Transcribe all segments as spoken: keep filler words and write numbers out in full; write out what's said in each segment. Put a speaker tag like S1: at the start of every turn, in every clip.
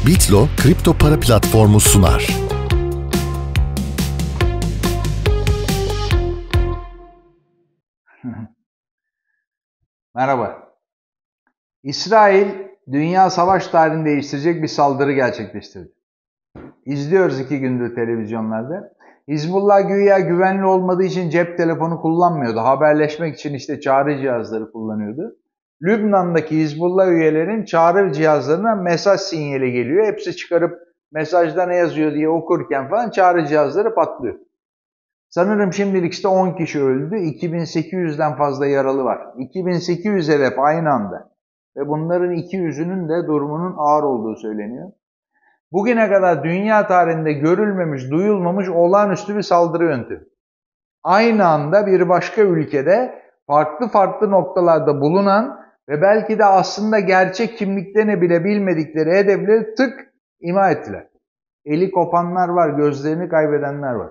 S1: Bitlo kripto para platformu sunar.
S2: Merhaba. İsrail, dünya savaş tarihini değiştirecek bir saldırı gerçekleştirdi. İzliyoruz iki gündür televizyonlarda. Hizbullah güya güvenli olmadığı için cep telefonu kullanmıyordu. Haberleşmek için işte çağrı cihazları kullanıyordu. Lübnan'daki Hizbullah üyelerin çağrı cihazlarına mesaj sinyali geliyor. Hepsi çıkarıp mesajda ne yazıyor diye okurken falan çağrı cihazları patlıyor. Sanırım şimdilik işte on kişi öldü, iki bin sekiz yüzden fazla yaralı var. iki bin sekiz yüz hedef aynı anda. Ve bunların iki yüzünün de durumunun ağır olduğu söyleniyor. Bugüne kadar dünya tarihinde görülmemiş, duyulmamış olağanüstü bir saldırı yöntemi. Aynı anda bir başka ülkede farklı farklı noktalarda bulunan ve belki de aslında gerçek kimliklerini bile bilmedikleri hedefleri tık imha ettiler. Eli kopanlar var, gözlerini kaybedenler var.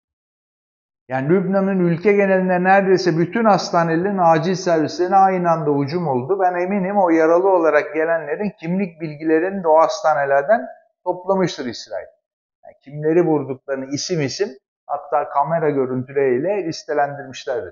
S2: Yani Lübnan'ın ülke genelinde neredeyse bütün hastanelerin acil servislerine aynı anda hücum oldu. Ben eminim o yaralı olarak gelenlerin kimlik bilgilerini de o hastanelerden toplamıştır İsrail. Yani kimleri vurduklarını isim isim hatta kamera görüntüleriyle listelendirmişlerdir.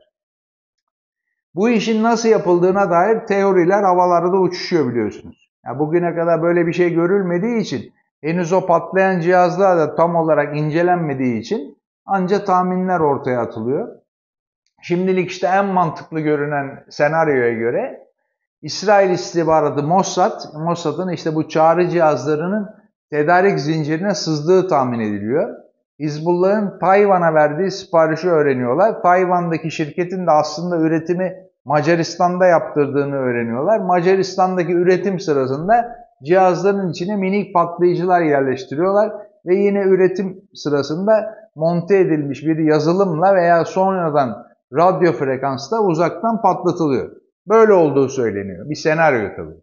S2: Bu işin nasıl yapıldığına dair teoriler havalarda uçuşuyor biliyorsunuz. Yani bugüne kadar böyle bir şey görülmediği için henüz o patlayan cihazlar da tam olarak incelenmediği için ancak tahminler ortaya atılıyor. Şimdilik işte en mantıklı görünen senaryoya göre İsrail istihbaratı Mossad, Mossad'ın işte bu çağrı cihazlarının tedarik zincirine sızdığı tahmin ediliyor. Hizbullah'ın Tayvan'a verdiği siparişi öğreniyorlar. Tayvan'daki şirketin de aslında üretimi Macaristan'da yaptırdığını öğreniyorlar. Macaristan'daki üretim sırasında cihazların içine minik patlayıcılar yerleştiriyorlar ve yine üretim sırasında monte edilmiş bir yazılımla veya sonradan radyo frekansta uzaktan patlatılıyor. Böyle olduğu söyleniyor. Bir senaryo tabii.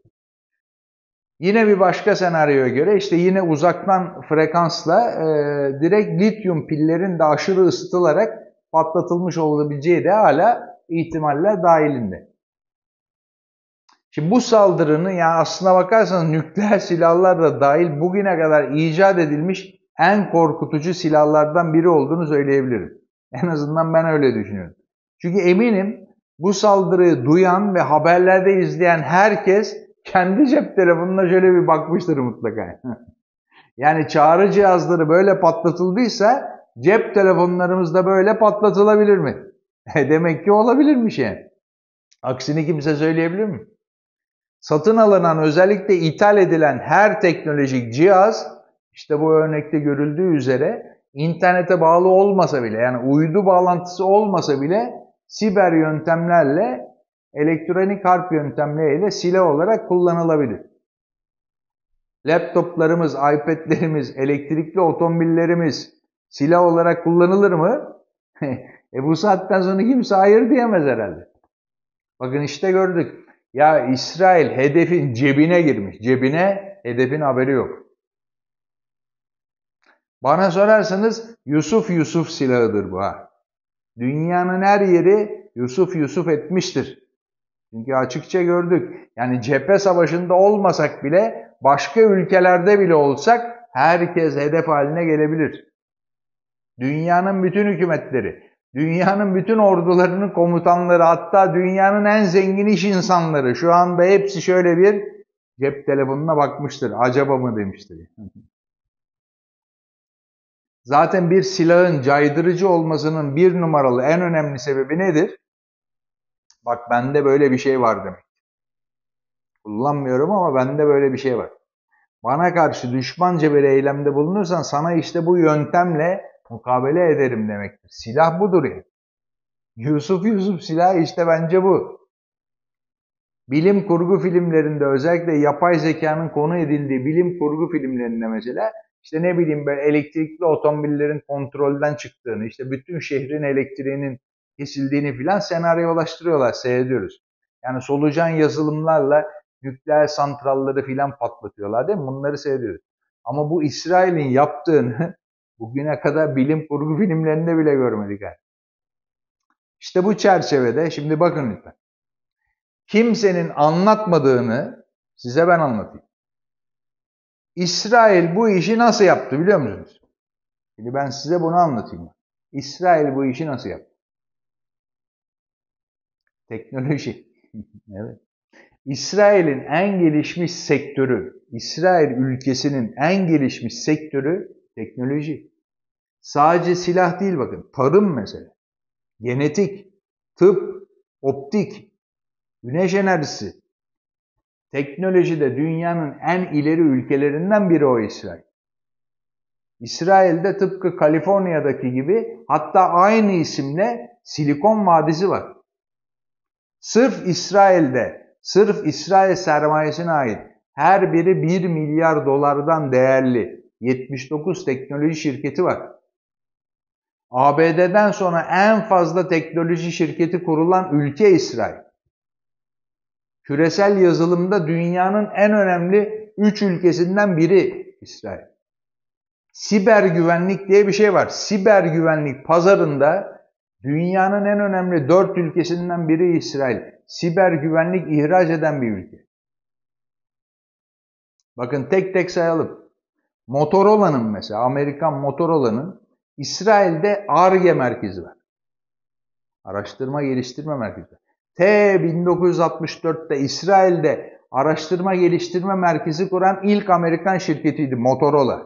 S2: Yine bir başka senaryoya göre işte yine uzaktan frekansla e, direkt lityum pillerin de aşırı ısıtılarak patlatılmış olabileceği de hala ihtimaller dahilinde. Şimdi bu saldırının yani aslına bakarsanız nükleer silahlar da dahil bugüne kadar icat edilmiş en korkutucu silahlardan biri olduğunu söyleyebilirim. En azından ben öyle düşünüyorum. Çünkü eminim bu saldırıyı duyan ve haberlerde izleyen herkes kendi cep telefonuna şöyle bir bakmıştır mutlaka. Yani çağrı cihazları böyle patlatıldıysa cep telefonlarımız da böyle patlatılabilir mi? Demek ki olabilirmiş yani. Aksini kimse söyleyebilir mi? Satın alınan, özellikle ithal edilen her teknolojik cihaz, işte bu örnekte görüldüğü üzere internete bağlı olmasa bile, yani uydu bağlantısı olmasa bile siber yöntemlerle, elektronik harp yöntemleriyle silah olarak kullanılabilir. Laptoplarımız, iPad'lerimiz, elektrikli otomobillerimiz silah olarak kullanılır mı? e bu saatten sonra kimse hayır diyemez herhalde. Bakın işte gördük. Ya İsrail hedefin cebine girmiş. Cebine, hedefin haberi yok. Bana sorarsanız Yusuf Yusuf silahıdır bu ha. Dünyanın her yeri Yusuf Yusuf etmiştir. Çünkü açıkça gördük. Yani cephe savaşında olmasak bile başka ülkelerde bile olsak herkes hedef haline gelebilir. Dünyanın bütün hükümetleri, dünyanın bütün ordularının komutanları, hatta dünyanın en zengin iş insanları şu anda hepsi şöyle bir cep telefonuna bakmıştır. Acaba mı demiştir. Zaten bir silahın caydırıcı olmasının bir numaralı en önemli sebebi nedir? Bak bende böyle bir şey var demek. Kullanmıyorum ama bende böyle bir şey var. Bana karşı düşmanca bir eylemde bulunursan sana işte bu yöntemle mukabele ederim demektir. Silah budur yani. Yusuf Yusuf silahı işte bence bu. Bilim kurgu filmlerinde özellikle yapay zekanın konu edildiği bilim kurgu filmlerinde mesela işte ne bileyim böyle elektrikli otomobillerin kontrolden çıktığını, işte bütün şehrin elektriğinin kesildiğini filan senaryolaştırıyorlar, seyrediyoruz. Yani solucan yazılımlarla nükleer santralları filan patlatıyorlar değil mi? Bunları seyrediyoruz. Ama bu İsrail'in yaptığını bugüne kadar bilim kurgu filmlerinde bile görmedik. Yani. İşte bu çerçevede şimdi bakın lütfen. Kimsenin anlatmadığını size ben anlatayım. İsrail bu işi nasıl yaptı biliyor musunuz? Şimdi ben size bunu anlatayım. İsrail bu işi nasıl yaptı? Teknoloji. Evet. İsrail'in en gelişmiş sektörü, İsrail ülkesinin en gelişmiş sektörü teknoloji. Sadece silah değil bakın, tarım mesela, genetik, tıp, optik, güneş enerjisi. Teknolojide dünyanın en ileri ülkelerinden biri o İsrail. İsrail'de tıpkı Kaliforniya'daki gibi hatta aynı isimle Silikon Vadisi var. Sırf İsrail'de, sırf İsrail sermayesine ait her biri bir milyar dolardan değerli yetmiş dokuz teknoloji şirketi var. A B D'den sonra en fazla teknoloji şirketi kurulan ülke İsrail. Küresel yazılımda dünyanın en önemli üç ülkesinden biri İsrail. Siber güvenlik diye bir şey var. Siber güvenlik pazarında dünyanın en önemli dört ülkesinden biri İsrail. Siber güvenlik ihraç eden bir ülke. Bakın tek tek sayalım. Motorola'nın mesela, Amerikan Motorola'nın İsrail'de Ar-Ge merkezi var. Araştırma geliştirme merkezi. T bin dokuz yüz altmış dörtte İsrail'de araştırma geliştirme merkezi kuran ilk Amerikan şirketiydi Motorola.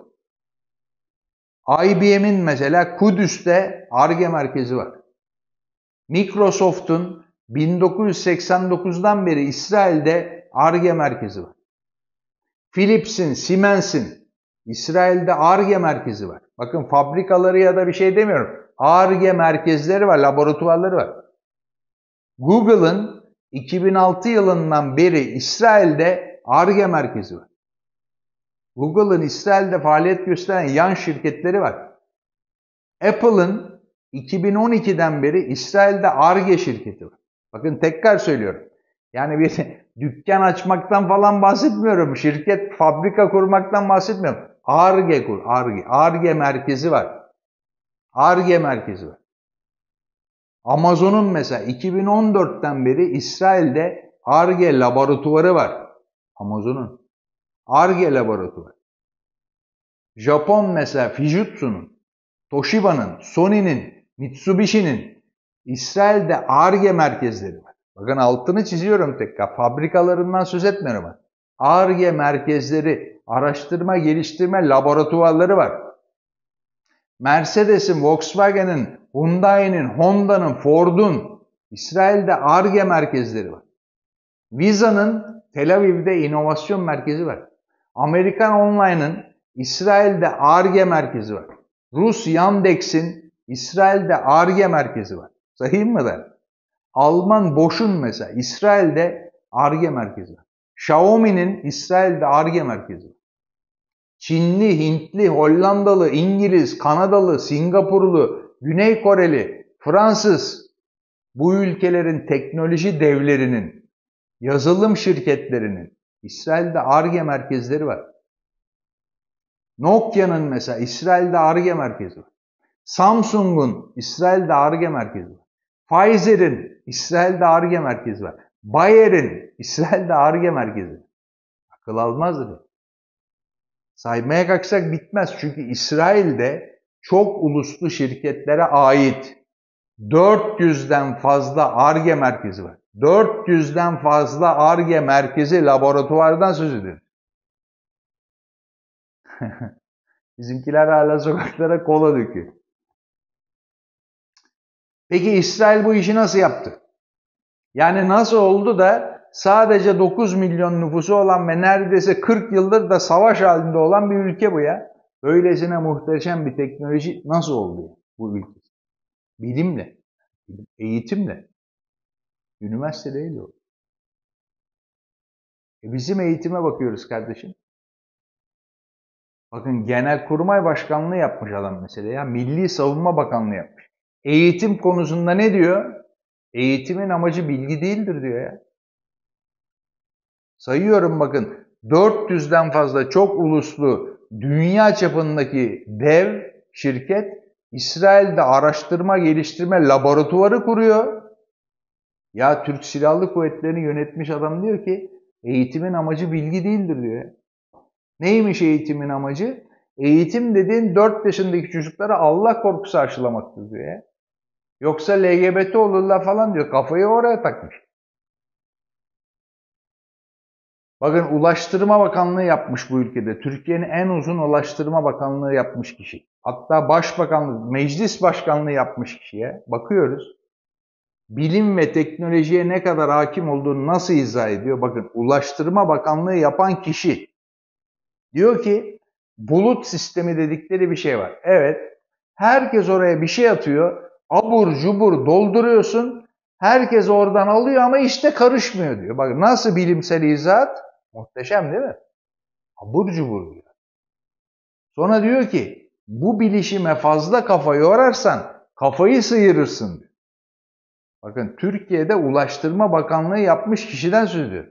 S2: I B M'in mesela Kudüs'te Ar-Ge merkezi var. Microsoft'un bin dokuz yüz seksen dokuzdan beri İsrail'de Ar-Ge merkezi var. Philips'in, Siemens'in İsrail'de Ar-Ge merkezi var. Bakın fabrikaları ya da bir şey demiyorum. Ar-Ge merkezleri var, laboratuvarları var. Google'ın iki bin altı yılından beri İsrail'de Ar-Ge merkezi var. Google'ın İsrail'de faaliyet gösteren yan şirketleri var. Apple'ın iki bin on ikiden beri İsrail'de Ar-Ge şirketi var. Bakın tekrar söylüyorum. Yani bir dükkan açmaktan falan bahsetmiyorum. Şirket, fabrika kurmaktan bahsetmiyorum. Ar-Ge kur, Ar-Ge. Ar-Ge merkezi var. Ar-Ge merkezi var. Amazon'un mesela iki bin on dörtten beri İsrail'de Ar-Ge laboratuvarı var. Amazon'un. Ar-Ge laboratuvarı. Japon mesela Fujitsu'nun, Toshiba'nın, Sony'nin, Mitsubishi'nin İsrail'de Ar-Ge merkezleri var. Bakın altını çiziyorum tekrar. Fabrikalarından söz etmiyorum. Ar-Ge merkezleri, araştırma, geliştirme laboratuvarları var. Mercedes'in, Volkswagen'in, Hyundai'nin, Honda'nın, Ford'un İsrail'de Ar-Ge merkezleri var. Visa'nın Tel Aviv'de inovasyon merkezi var. Amerikan Online'ın İsrail'de Ar-Ge merkezi var. Rus Yandex'in İsrail'de Ar-Ge merkezi var. Sayayım mı da? Alman Bosch'un mesela İsrail'de Ar-Ge merkezi var. Xiaomi'nin İsrail'de Ar-Ge merkezi var. Çinli, Hintli, Hollandalı, İngiliz, Kanadalı, Singapurlu, Güney Koreli, Fransız, bu ülkelerin teknoloji devlerinin, yazılım şirketlerinin İsrail'de Ar-Ge merkezleri var. Nokia'nın mesela İsrail'de Ar-Ge merkezi var. Samsung'un İsrail'de Ar-Ge merkezi var. Pfizer'in İsrail'de Ar-Ge merkezi var. Bayer'in İsrail'de Ar-Ge merkezi var. Akıl almazdır. Saymaya kalksak bitmez. Çünkü İsrail'de çok uluslu şirketlere ait dört yüzden fazla Ar-Ge merkezi var. dört yüzden fazla Ar-Ge merkezi, laboratuvardan söz ediyor. Bizimkiler hala sokaklara kola döküyor. Peki İsrail bu işi nasıl yaptı? Yani nasıl oldu da sadece dokuz milyon nüfusu olan ve neredeyse kırk yıldır da savaş halinde olan bir ülke bu ya. Böylesine muhteşem bir teknoloji nasıl oldu bu ülke? Bilimle, eğitimle, üniversiteyle oldu. E bizim eğitime bakıyoruz kardeşim. Bakın Genelkurmay Başkanlığı yapmış adam mesela ya. Milli Savunma Bakanlığı yapmış. Eğitim konusunda ne diyor? Eğitimin amacı bilgi değildir diyor ya. Sayıyorum bakın. dört yüzden fazla çok uluslu dünya çapındaki dev şirket İsrail'de araştırma geliştirme laboratuvarı kuruyor. Ya Türk Silahlı Kuvvetleri'ni yönetmiş adam diyor ki eğitimin amacı bilgi değildir diyor. Neymiş eğitimin amacı? Eğitim dediğin dört yaşındaki çocuklara Allah korkusu aşılamaktır diyor ya. Yoksa L G B T olurlar falan diyor. Kafayı oraya takmış. Bakın Ulaştırma Bakanlığı yapmış bu ülkede. Türkiye'nin en uzun Ulaştırma Bakanlığı yapmış kişi. Hatta Başbakanlık, Meclis Başkanlığı yapmış kişiye bakıyoruz. Bilim ve teknolojiye ne kadar hakim olduğunu nasıl izah ediyor? Bakın Ulaştırma Bakanlığı yapan kişi diyor ki bulut sistemi dedikleri bir şey var. Evet, herkes oraya bir şey atıyor. Abur cubur dolduruyorsun. Herkes oradan alıyor ama işte karışmıyor diyor. Bakın nasıl bilimsel izahat? Muhteşem değil mi? Abur cubur diyor. Sonra diyor ki bu bilişime fazla kafa yorarsan kafayı sıyırırsın diyor. Bakın Türkiye'de Ulaştırma Bakanlığı yapmış kişiden söz ediyor.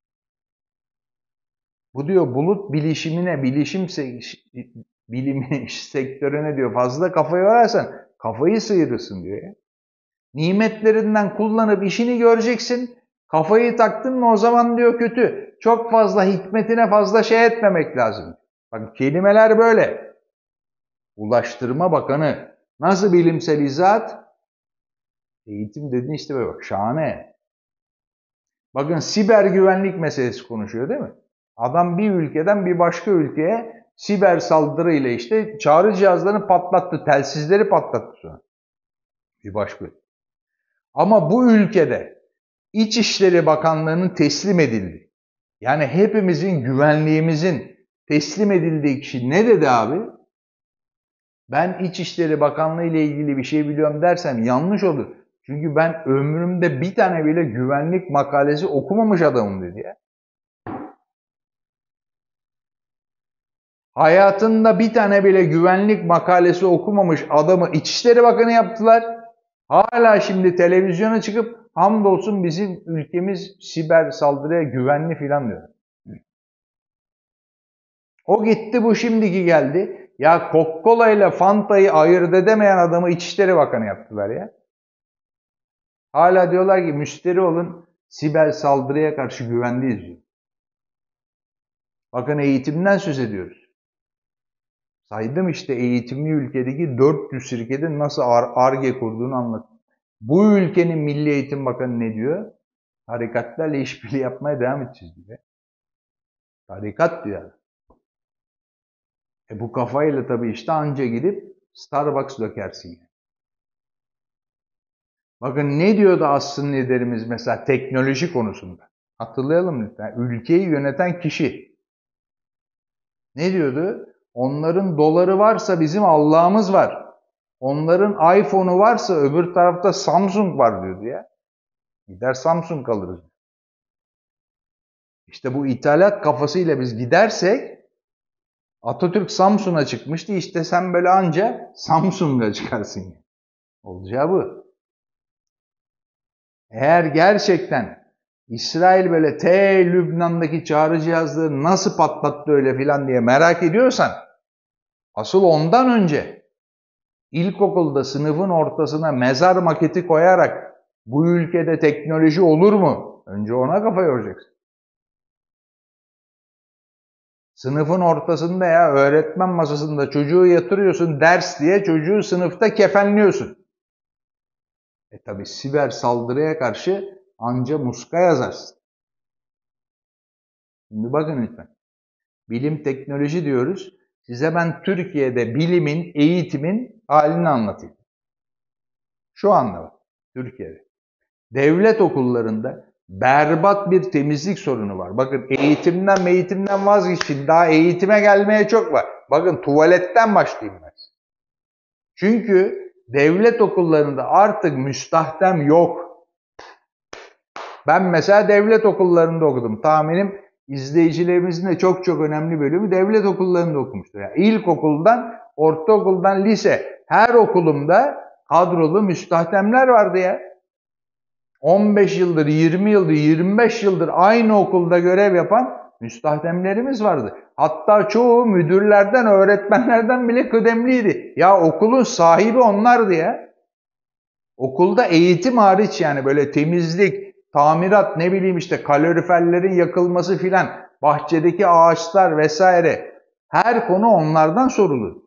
S2: Bu diyor bulut bilişimine, bilişim se bilimi sektörüne diyor fazla kafa yorarsan kafayı sıyırırsın diyor ya. Nimetlerinden kullanıp işini göreceksin. Kafayı taktın mı o zaman diyor kötü. Çok fazla hikmetine fazla şey etmemek lazım. Bak kelimeler böyle. Ulaştırma Bakanı nasıl bilimsel izahat? Eğitim dediğin işte böyle bak şahane. Bakın siber güvenlik meselesi konuşuyor değil mi? Adam bir ülkeden bir başka ülkeye siber saldırıyla işte çağrı cihazlarını patlattı, telsizleri patlattı sonra. Bir başka ülke. Ama bu ülkede İçişleri Bakanlığı'nın teslim edildi. Yani hepimizin güvenliğimizin teslim edildiği kişi ne dedi abi? Ben İçişleri Bakanlığı ile ilgili bir şey biliyorum dersem yanlış olur. Çünkü ben ömrümde bir tane bile güvenlik makalesi okumamış adamım dedi ya. Hayatında bir tane bile güvenlik makalesi okumamış adamı İçişleri Bakanı yaptılar. Hala şimdi televizyona çıkıp hamdolsun bizim ülkemiz siber saldırıya güvenli filan diyor. O gitti bu şimdiki geldi. Ya Coca-Cola ile Fanta'yı ayırt edemeyen adamı İçişleri Bakanı yaptılar ya. Hala diyorlar ki müşteri olun siber saldırıya karşı güvenliyiz diyor. Bakın eğitimden söz ediyoruz. Saydım işte eğitimli ülkedeki dört yüz şirketin nasıl Ar-Ge kurduğunu anlattım. Bu ülkenin Milli Eğitim Bakanı ne diyor? Tarikatlarla işbirliği yapmaya devam edeceğiz diyor. Tarikat diyor. E bu kafayla tabii işte anca gidip Starbucks dökersin yani. Bakın ne diyordu aslında liderimiz mesela teknoloji konusunda. Hatırlayalım lütfen. Ülkeyi yöneten kişi. Ne diyordu? Onların doları varsa bizim Allah'ımız var. Onların iPhone'u varsa öbür tarafta Samsung var diyordu ya. Gider Samsung alırız. İşte bu ithalat kafasıyla biz gidersek Atatürk Samsun'a çıkmıştı. İşte sen böyle anca Samsung'a çıkarsın. Olacağı bu. Eğer gerçekten İsrail böyle T Lübnan'daki çağrı cihazları nasıl patlattı öyle filan diye merak ediyorsan asıl ondan önce ilkokulda sınıfın ortasına mezar maketi koyarak bu ülkede teknoloji olur mu? Önce ona kafa yoracaksın. Sınıfın ortasında ya öğretmen masasında çocuğu yatırıyorsun ders diye çocuğu sınıfta kefenliyorsun. E tabi siber saldırıya karşı anca muska yazarsın. Şimdi bakın lütfen. Bilim teknoloji diyoruz. Size ben Türkiye'de bilimin, eğitimin halini anlatayım. Şu anda bak Türkiye'de. Devlet okullarında berbat bir temizlik sorunu var. Bakın eğitimden eğitimden vazgeçin. Daha eğitime gelmeye çok var. Bakın tuvaletten başlayayım ben. Çünkü devlet okullarında artık müstahdem yok. Ben mesela devlet okullarında okudum. Tahminim izleyicilerimizin de çok çok önemli bölümü devlet okullarında okumuştur. Yani ilkokuldan, ortaokuldan, lise her okulumda kadrolu müstahdemler vardı ya. on beş yıldır, yirmi yıldır, yirmi beş yıldır aynı okulda görev yapan müstahdemlerimiz vardı. Hatta çoğu müdürlerden, öğretmenlerden bile kıdemliydi. Ya okulun sahibi onlardı ya. Okulda eğitim hariç yani böyle temizlik, tamirat, ne bileyim işte kaloriferlerin yakılması filan bahçedeki ağaçlar vesaire. Her konu onlardan sorulur.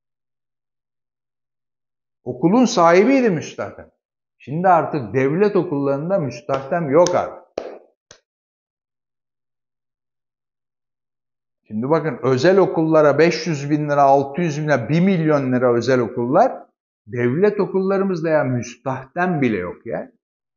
S2: Okulun sahibiydi müstahdem. Şimdi artık devlet okullarında müstahdem yok abi. Şimdi bakın özel okullara beş yüz bin lira, altı yüz bin lira, bir milyon lira özel okullar. Devlet okullarımızda ya müstahdem bile yok ya.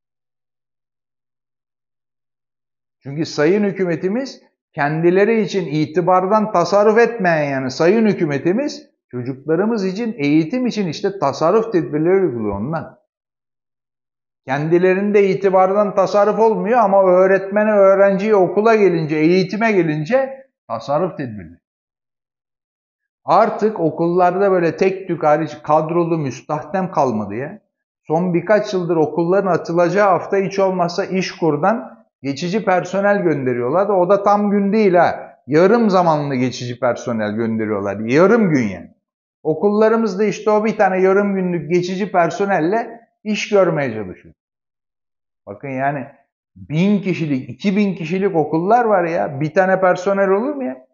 S2: Çünkü sayın hükümetimiz kendileri için itibardan tasarruf etmeyen yani sayın hükümetimiz çocuklarımız için, eğitim için işte tasarruf tedbirleri uyguluyor ondan. Kendilerinde itibardan tasarruf olmuyor ama öğretmene, öğrenciye, okula gelince, eğitime gelince tasarruf tedbirleri. Artık okullarda böyle tek tük hariç kadrolu müstahdem kalmadı ya. Son birkaç yıldır okulların açılacağı hafta hiç olmazsa İşkur'dan geçici personel gönderiyorlar da o da tam gün değil ha. Yarım zamanlı geçici personel gönderiyorlar. Yarım gün yani. Okullarımızda işte o bir tane yarım günlük geçici personelle iş görmeye çalışıyor. Bakın yani bin kişilik, iki bin kişilik okullar var ya. Bir tane personel olur mu ya?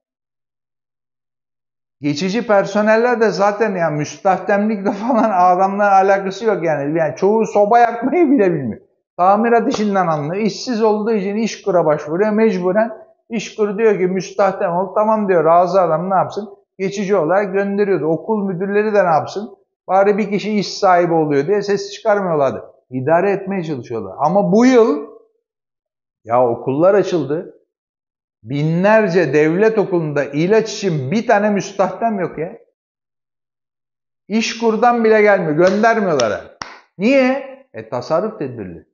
S2: Geçici personeller de zaten yani müstahdemlikle falan adamların alakası yok yani. Yani çoğu soba yakmayı bile bilmiyor. Tamirat işinden anlıyor. İşsiz olduğu için İşkur'a başvuruyor. Mecburen İşkur diyor ki müstahdem ol. Tamam diyor, razı adam ne yapsın? Geçici olarak gönderiyordu. Okul müdürleri de ne yapsın? Bari bir kişi iş sahibi oluyor diye ses çıkarmıyorlardı. İdare etmeye çalışıyorlar. Ama bu yıl ya okullar açıldı. Binlerce devlet okulunda ilaç için bir tane müstahdem yok ya. İşkur'dan bile gelmiyor. Göndermiyorlar. Ha. Niye? E tasarruf tedbirli.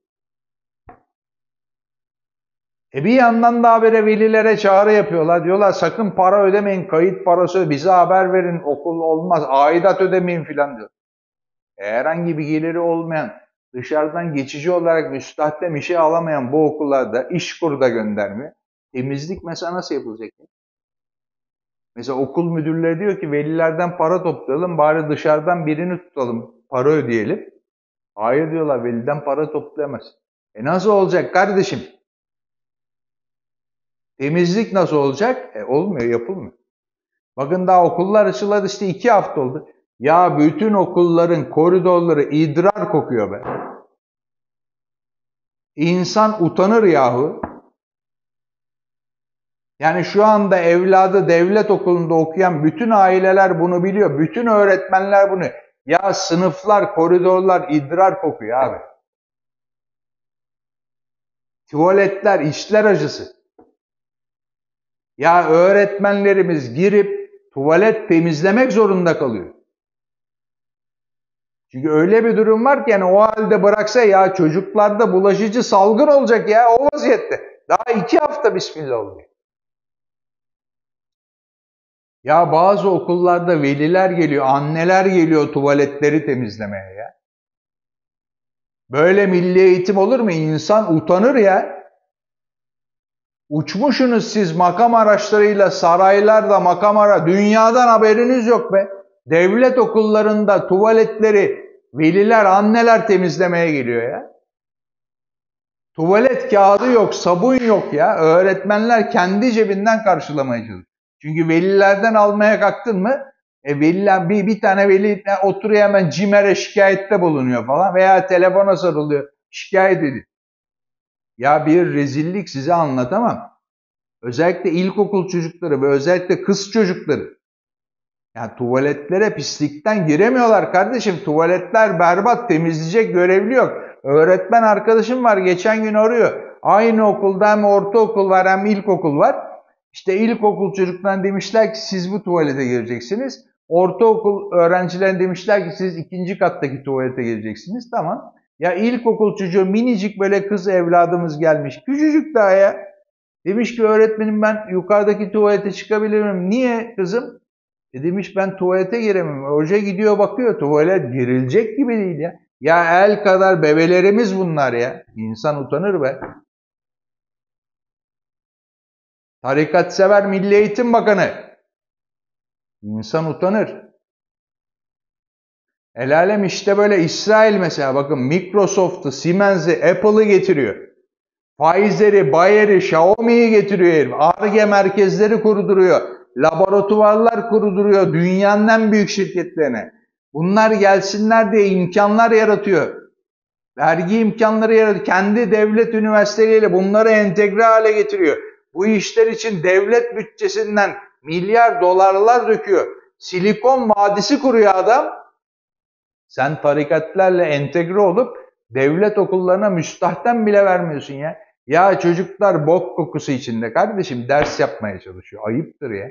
S2: E bir yandan da habere velilere çağrı yapıyorlar. Diyorlar sakın para ödemeyin. Kayıt parası bize haber verin. Okul olmaz. Aidat ödemeyin filan diyor. E herhangi bir geliri olmayan, dışarıdan geçici olarak müstahdem işe alamayan bu okullarda İşkur'da göndermiyor. Temizlik mesela nasıl yapılacak? Mesela okul müdürleri diyor ki velilerden para toplayalım, bari dışarıdan birini tutalım, para ödeyelim. Hayır diyorlar, veliden para toplayamaz. E nasıl olacak kardeşim? Temizlik nasıl olacak? E olmuyor, yapılmıyor. Bakın daha okullar açıladı işte iki hafta oldu. Ya bütün okulların koridorları idrar kokuyor be. İnsan utanır yahu. Yani şu anda evladı devlet okulunda okuyan bütün aileler bunu biliyor. Bütün öğretmenler bunu. Ya sınıflar, koridorlar idrar kokuyor abi. Tuvaletler içler acısı. Ya öğretmenlerimiz girip tuvalet temizlemek zorunda kalıyor. Çünkü öyle bir durum var ki yani o halde bıraksa ya çocuklarda bulaşıcı salgın olacak ya o vaziyette. Daha iki hafta bismillah oluyor. Ya bazı okullarda veliler geliyor, anneler geliyor tuvaletleri temizlemeye ya. Böyle milli eğitim olur mu? İnsan utanır ya. Uçmuşsunuz siz makam araçlarıyla, saraylarda makam ara. Dünyadan haberiniz yok be. Devlet okullarında tuvaletleri veliler, anneler temizlemeye geliyor ya. Tuvalet kağıdı yok, sabun yok ya. Öğretmenler kendi cebinden karşılamaya çalışıyor. Çünkü velilerden almaya kalktın mı e veliler, bir, bir tane veli oturuyor hemen CİMER'e şikayette bulunuyor falan veya telefona sarılıyor şikayet ediyor. Ya bir rezillik size anlatamam. Özellikle ilkokul çocukları ve özellikle kız çocukları. Yani tuvaletlere pislikten giremiyorlar kardeşim. Tuvaletler berbat, temizleyecek görevli yok. Öğretmen arkadaşım var geçen gün arıyor. Aynı okulda hem ortaokul var hem ilkokul var. İşte ilkokul çocuklarına demişler ki siz bu tuvalete gireceksiniz. Ortaokul öğrencilerine demişler ki siz ikinci kattaki tuvalete gireceksiniz. Tamam. Ya ilkokul çocuğu minicik böyle kız evladımız gelmiş. Küçücük daha ya. Demiş ki öğretmenim ben yukarıdaki tuvalete çıkabilir miyim? Niye kızım? E demiş ben tuvalete giremem. Hoca gidiyor bakıyor tuvalet girilecek gibi değil ya. Ya el kadar bebelerimiz bunlar ya. İnsan utanır be. Tarikatsever Milli Eğitim Bakanı. İnsan utanır. El alem işte böyle İsrail mesela bakın Microsoft'u, Siemens'i, Apple'ı getiriyor. Pfizer'i, Bayer'i, Xiaomi'yi getiriyor herif. Ar-Ge merkezleri kurduruyor. Laboratuvarlar kurduruyor dünyanın en büyük şirketlerine. Bunlar gelsinler diye imkanlar yaratıyor. Vergi imkanları yaratıyor. Kendi devlet üniversiteleriyle bunları entegre hale getiriyor. Bu işler için devlet bütçesinden milyar dolarlar döküyor. Silikon Vadisi kuruyor adam. Sen tarikatlarla entegre olup devlet okullarına müstahden bile vermiyorsun ya. Ya çocuklar bok kokusu içinde kardeşim ders yapmaya çalışıyor. Ayıptır ya.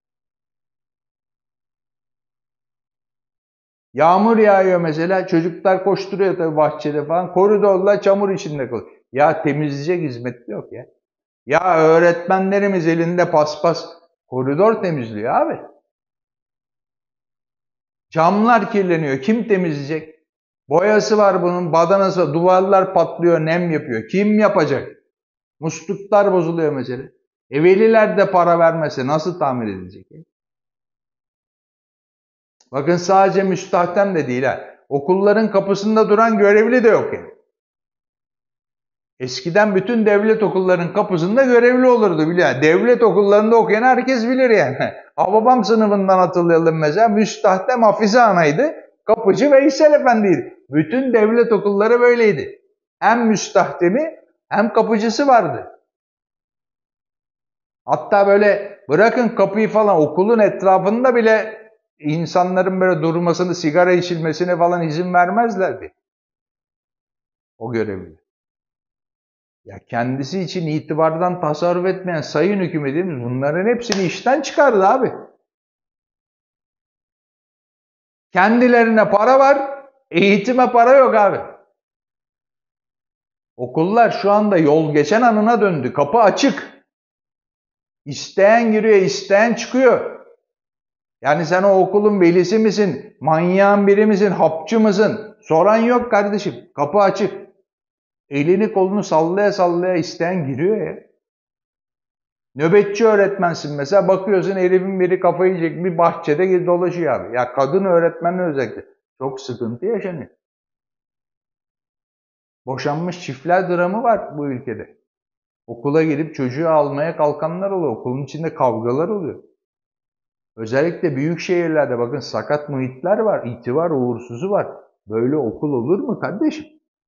S2: Yağmur yağıyor mesela, çocuklar koşturuyor tabii bahçede falan. Koridorla çamur içinde kalıyor. Ya temizleyecek hizmet yok ya. Ya öğretmenlerimiz elinde paspas koridor temizliyor abi. Camlar kirleniyor. Kim temizleyecek? Boyası var bunun, badanası var. Duvarlar patlıyor, nem yapıyor. Kim yapacak? Musluklar bozuluyor mesela. E veliler de para vermese nasıl tamir edilecek? Bakın sadece müstahdem de değil ha. Okulların kapısında duran görevli de yok yani. Eskiden bütün devlet okullarının kapısında görevli olurdu biliyor. Devlet okullarında okuyan herkes bilir yani. Hababam sınıfından hatırlayalım mesela. Müstahdem Hafize Ana'ydı. Kapıcı Veysel Efendi'ydi. Bütün devlet okulları böyleydi. Hem müstahdemi hem kapıcısı vardı. Hatta böyle bırakın kapıyı falan, okulun etrafında bile insanların böyle durmasını, sigara içilmesine falan izin vermezlerdi. O görevli. Ya kendisi için itibardan tasarruf etmeyen sayın hükümetimiz bunların hepsini işten çıkardı abi. Kendilerine para var, eğitime para yok abi. Okullar şu anda yol geçen anına döndü. Kapı açık. İsteyen giriyor, isteyen çıkıyor. Yani sen o okulun velisi misin, manyağın biri misin, hapçı mısın? Soran yok kardeşim. Kapı açık. Elini kolunu sallaya sallaya isteyen giriyor ya. Nöbetçi öğretmensin mesela, bakıyorsun herifin biri kafayı yiyecek bir bahçede dolaşıyor abi. Ya kadın öğretmenler özellikle çok sıkıntı yaşanıyor. Boşanmış çiftler dramı var bu ülkede. Okula gidip çocuğu almaya kalkanlar oluyor. Okulun içinde kavgalar oluyor. Özellikle büyük şehirlerde bakın sakat muhitler var, iti var, uğursuzu var. Böyle okul olur mu kardeşim?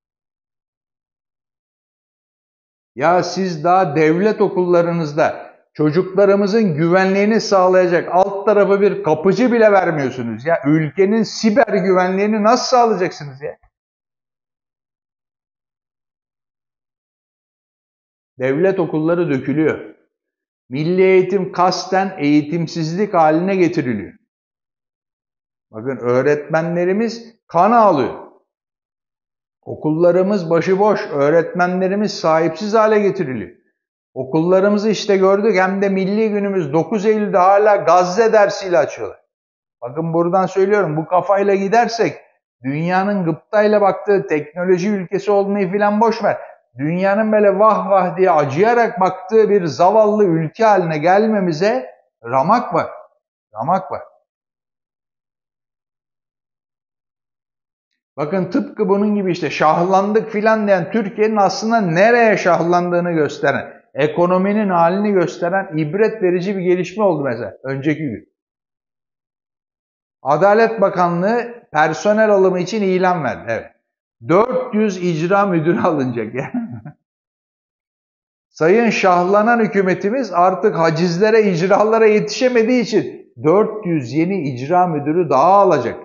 S2: Ya siz daha devlet okullarınızda çocuklarımızın güvenliğini sağlayacak alt tarafı bir kapıcı bile vermiyorsunuz ya. Ülkenin siber güvenliğini nasıl sağlayacaksınız ya? Devlet okulları dökülüyor. Milli eğitim kasten eğitimsizlik haline getiriliyor. Bakın öğretmenlerimiz kan ağlıyor. Okullarımız başıboş, öğretmenlerimiz sahipsiz hale getiriliyor. Okullarımızı işte gördük, hem de milli günümüz dokuz Eylül'de hala Gazze dersiyle açıyorlar. Bakın buradan söylüyorum, bu kafayla gidersek dünyanın gıptayla baktığı teknoloji ülkesi olmayı filan boş ver. Dünyanın böyle vah vah diye acıyarak baktığı bir zavallı ülke haline gelmemize ramak var. Ramak var. Bakın tıpkı bunun gibi işte şahlandık filan diyen Türkiye'nin aslında nereye şahlandığını gösteren, ekonominin halini gösteren ibret verici bir gelişme oldu mesela önceki gün. Adalet Bakanlığı personel alımı için ilan verdi. Evet. dört yüz icra müdürü alınacak ya. Sayın şahlanan hükümetimiz artık hacizlere, icralara yetişemediği için dört yüz yeni icra müdürü daha alacak.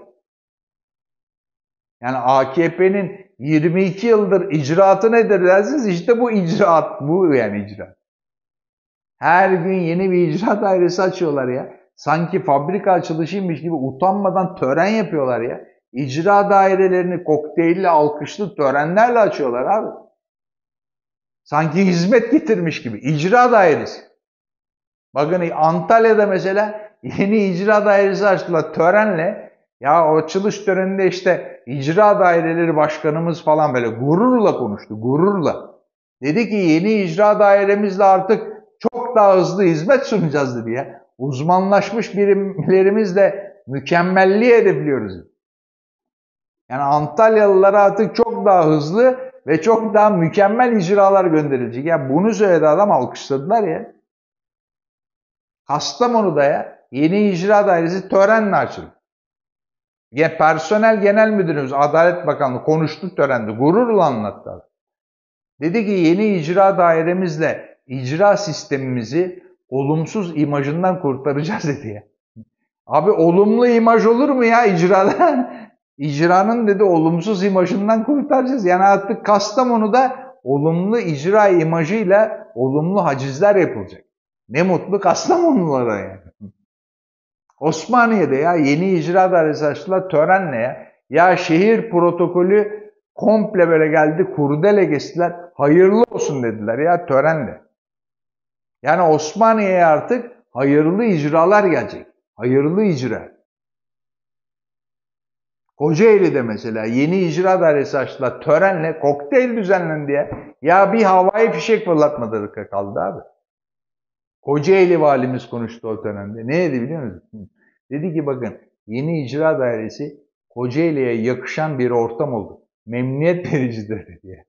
S2: Yani A K P'nin yirmi iki yıldır icraatı nedir dersiniz? İşte bu icraat, bu yani icraat. Her gün yeni bir icra dairesi açıyorlar ya. Sanki fabrika açılışıymış gibi utanmadan tören yapıyorlar ya. İcra dairelerini kokteylli, alkışlı törenlerle açıyorlar abi. Sanki hizmet getirmiş gibi. İcra dairesi. Bakın Antalya'da mesela yeni icra dairesi açtılar törenle. Ya o açılış töreninde işte icra daireleri başkanımız falan böyle gururla konuştu, gururla. Dedi ki yeni icra dairemizle artık çok daha hızlı hizmet sunacağız dedi ya. Uzmanlaşmış birimlerimizle mükemmelliği hedefliyoruz. Yani Antalyalılara artık çok daha hızlı ve çok daha mükemmel icralar gönderilecek. Ya bunu söyledi adam, alkışladılar ya. Kastamonu'da ya yeni icra dairesi törenle açıldı. Ya personel genel müdürümüz Adalet Bakanlığı konuştu törende, gururla anlattı. Dedi ki yeni icra dairemizle icra sistemimizi olumsuz imajından kurtaracağız dedi ya. Abi olumlu imaj olur mu ya icrada? İcranın dedi olumsuz imajından kurtaracağız. Yani artık Kastamonu'da olumlu icra imajıyla olumlu hacizler yapılacak. Ne mutlu Kastamonulara yani. Osmaniye'de ya yeni icra dairesi açtılar törenle ya. Ya şehir protokolü komple böyle geldi, kurdele kestiler. Hayırlı olsun dediler ya törenle. Yani Osmaniye'ye artık hayırlı icralar gelecek. Hayırlı icra. Kocaeli'de mesela yeni icra dairesi açtılar törenle, kokteyl düzenlendi ya. Ya bir havai fişek fırlatmadı kaldı abi. Kocaeli valimiz konuştu o dönemde. Ne dedi biliyor musun? Dedi ki bakın yeni icra dairesi Kocaeli'ye yakışan bir ortam oldu. Memnuniyet vericidir dedi.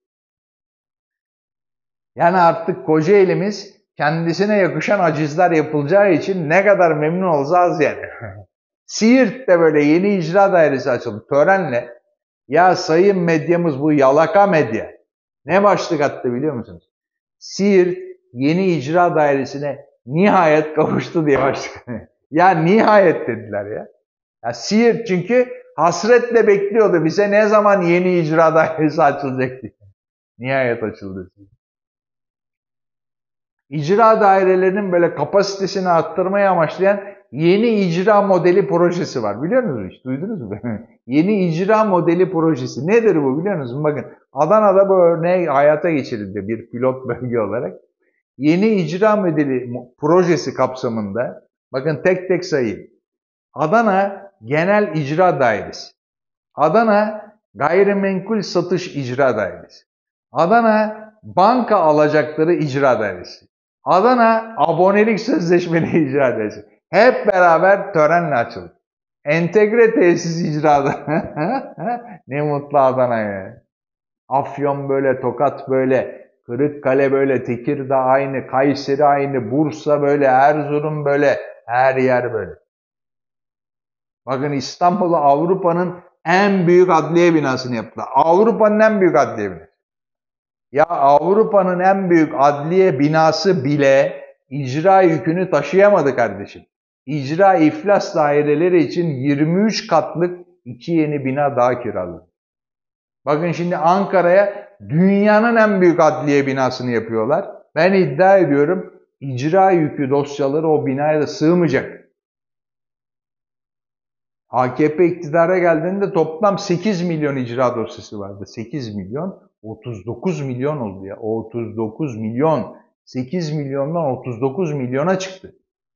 S2: Yani artık Kocaeli'miz kendisine yakışan hacizler yapılacağı için ne kadar memnun olacağız yani. Siirt'te böyle yeni icra dairesi açıldı törenle. Ya sayın medyamız bu yalaka medya. Ne başlık attı biliyor musunuz? Siirt yeni icra dairesine nihayet kavuştu diye başlık. Ya nihayet dediler ya. Ya Siirt çünkü hasretle bekliyordu. Bize ne zaman yeni icra dairesi açılacak diye. Nihayet açıldı. İcra dairelerinin böyle kapasitesini arttırmayı amaçlayan yeni icra modeli projesi var. Biliyor musunuz hiç? Duydunuz mu? Yeni icra modeli projesi. Nedir bu biliyor musunuz? Bakın Adana'da bu örneği hayata geçirildi bir pilot bölge olarak. Yeni icra modeli projesi kapsamında bakın tek tek sayayım. Adana Genel İcra Dairesi. Adana Gayrimenkul Satış İcra Dairesi. Adana Banka Alacakları İcra Dairesi. Adana Abonelik Sözleşmeli İcra Dairesi. Hep beraber törenle açıldı. Entegre tesis icrada. Ne mutlu Adana'ya. Afyon böyle, Tokat böyle, Kırıkkale böyle, Tekirdağ aynı, Kayseri aynı, Bursa böyle, Erzurum böyle, her yer böyle. Bakın İstanbul'da Avrupa'nın en büyük adliye binasını yaptılar. Avrupa'nın en büyük adliye binası. Ya Avrupa'nın en büyük adliye binası bile icra yükünü taşıyamadı kardeşim. İcra iflas daireleri için yirmi üç katlık iki yeni bina daha kiraladı. Bakın şimdi Ankara'ya dünyanın en büyük adliye binasını yapıyorlar. Ben iddia ediyorum icra yükü dosyaları o binaya da sığmayacak. A K P iktidara geldiğinde toplam sekiz milyon icra dosyası vardı. sekiz milyon, otuz dokuz milyon oldu ya. otuz dokuz milyon, sekiz milyondan otuz dokuz milyona çıktı.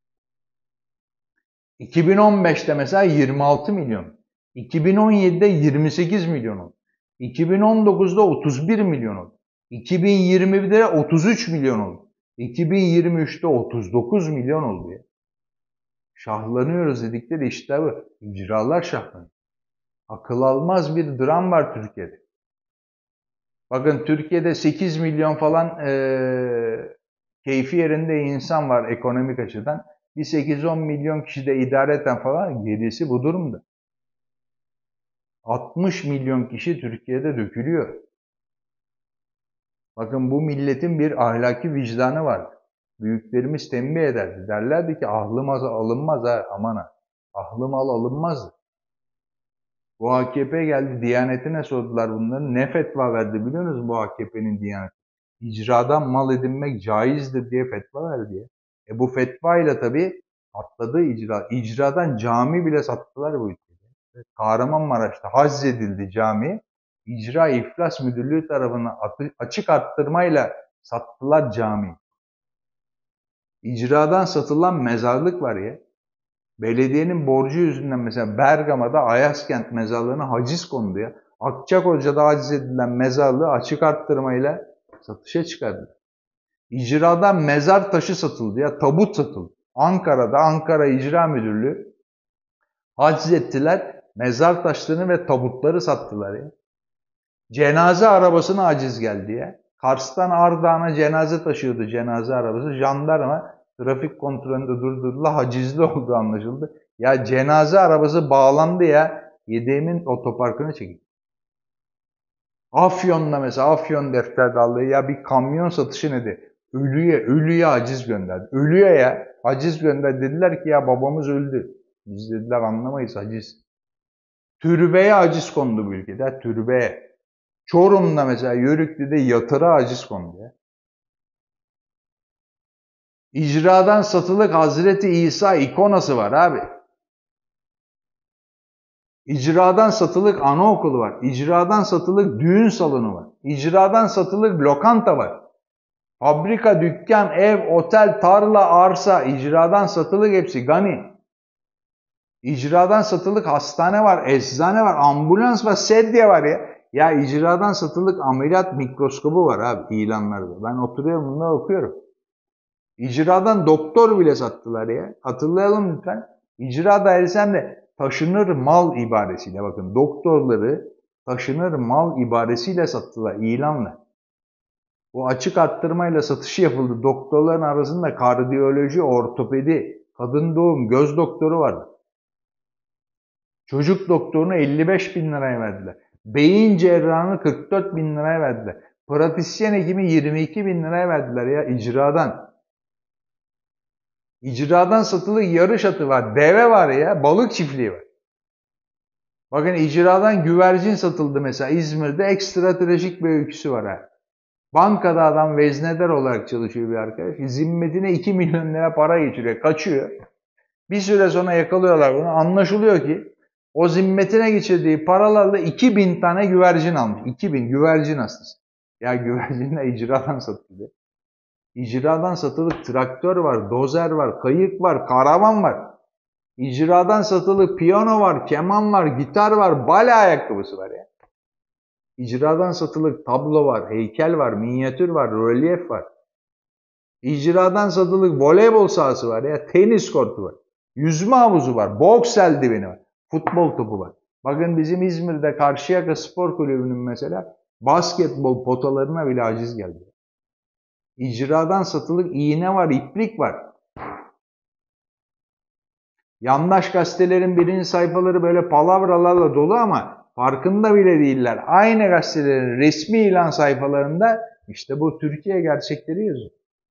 S2: iki bin on beşte mesela yirmi altı milyon. iki bin on yedide yirmi sekiz milyon oldu. iki bin on dokuzda otuz bir milyon oldu. iki bin yirmide otuz üç milyon oldu. iki bin yirmi üçte otuz dokuz milyon oldu ya. Şahlanıyoruz dedikleri işte bu. İcralar şahlanıyor. Akıl almaz bir dram var Türkiye'de. Bakın Türkiye'de sekiz milyon falan e, keyfi yerinde insan var ekonomik açıdan. Bir sekiz on milyon kişi de idareten falan, gerisi bu durumda. altmış milyon kişi Türkiye'de dökülüyor. Bakın bu milletin bir ahlaki vicdanı var. Büyüklerimiz tembih ederdi. Derlerdi ki ahlım az alınmaz ha, aman ha. Ahlım al alınmaz. Bu A K P geldi, Diyanetine sordular bunları. Ne fetva verdi biliyor musunuz bu A K P'nin Diyaneti? İcradan mal edinmek caizdir diye fetva verdi ya. E bu fetva ile tabii atladı icra. İcradan cami bile sattılar bu ülkede. Kahramanmaraş'ta haczedildi cami. İcra İflas Müdürlüğü tarafından açık arttırmayla sattılar cami. İcradan satılan mezarlık var ya. Belediyenin borcu yüzünden mesela Bergama'da Ayaskent mezarlığına haciz kondu ya. Akçakoca'da haciz edilen mezarlığı açık arttırmayla satışa çıkardı. İcradan mezar taşı satıldı ya, tabut satıldı. Ankara'da Ankara İcra Müdürlüğü haciz ettiler, mezar taşlarını ve tabutları sattılar ya. Cenaze arabasına aciz geldi ya. Kars'tan Ardahan'a cenaze taşıyordu cenaze arabası. Jandarma trafik kontrolünde durdurdular. Hacizli olduğu anlaşıldı. Ya cenaze arabası bağlandı ya. Yediğimin otoparkını çekildi. Afyon'da mesela Afyon defter dallığı ya bir kamyon satışı nedir? Ölüye, ölüye aciz gönderdi. Ölüye ya aciz gönder dediler ki ya babamız öldü. Biz dediler anlamayız aciz. Türbeye aciz kondu bu ülkede. Türbeye. Çorum'da mesela Yörüklü'de yatıra aciz kondu ya. İcradan satılık Hazreti İsa ikonası var abi. İcradan satılık anaokulu var. İcradan satılık düğün salonu var. İcradan satılık lokanta var. Fabrika, dükkan, ev, otel, tarla, arsa, icradan satılık hepsi gani. İcradan satılık hastane var, eczane var, ambulans var, sedye var ya. Ya icradan satılık ameliyat mikroskobu var abi ilanlarda. Ben oturuyorum bunları okuyorum. İcradan doktor bile sattılar ya. Hatırlayalım lütfen. İcra dairesinde taşınır mal ibaresiyle bakın doktorları taşınır mal ibaresiyle sattılar ilanla. Bu açık arttırmayla satışı yapıldı. Doktorların arasında kardiyoloji, ortopedi, kadın doğum, göz doktoru vardı. Çocuk doktorunu elli beş bin liraya verdiler. Beyin cerrahını kırk dört bin liraya verdiler. Pratisyen hekimi yirmi iki bin liraya verdiler ya icradan. İcradan satılık yarış atı var, deve var ya, balık çiftliği var. Bakın icradan güvercin satıldı mesela İzmir'de ekstra trajik bir öyküsü var ha. Bankada adam veznedar olarak çalışıyor bir arkadaş. Zimmetine iki milyon lira para geçiriyor, kaçıyor. Bir süre sonra yakalıyorlar bunu. Anlaşılıyor ki o zimmetine geçirdiği paralarla iki bin tane güvercin almış. iki bin güvercin hastası. Ya güvercinler icradan satılıyor. İcradan satılık traktör var, dozer var, kayık var, karavan var. İcradan satılık piyano var, keman var, gitar var, bale ayakkabısı var ya. İcradan satılık tablo var, heykel var, minyatür var, rölyef var. İcradan satılık voleybol sahası var ya, tenis kortu var. Yüzme havuzu var, boks eldiveni var, futbol topu var. Bakın bizim İzmir'de Karşıyaka Spor Kulübü'nün mesela basketbol potalarına bile aciz geldi. İcradan satılık iğne var, iplik var. Yandaş gazetelerin birinci sayfaları böyle palavralarla dolu ama farkında bile değiller. Aynı gazetelerin resmi ilan sayfalarında işte bu Türkiye gerçekleri yazıyor.